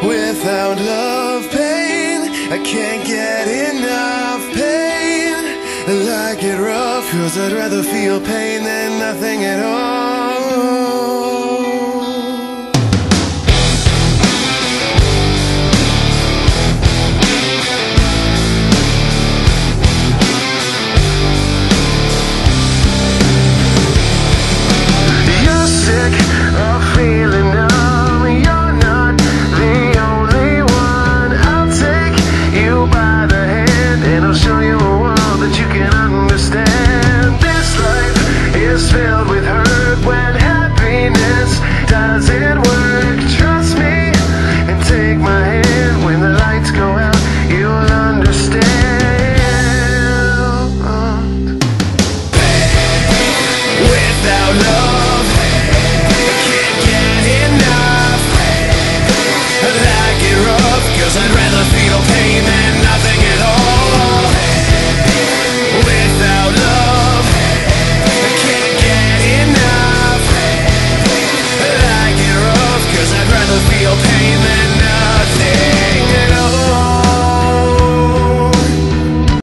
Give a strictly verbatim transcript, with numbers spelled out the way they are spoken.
Without love, pain, I can't get enough pain. I like it rough, cause I'd rather feel pain than nothing at all.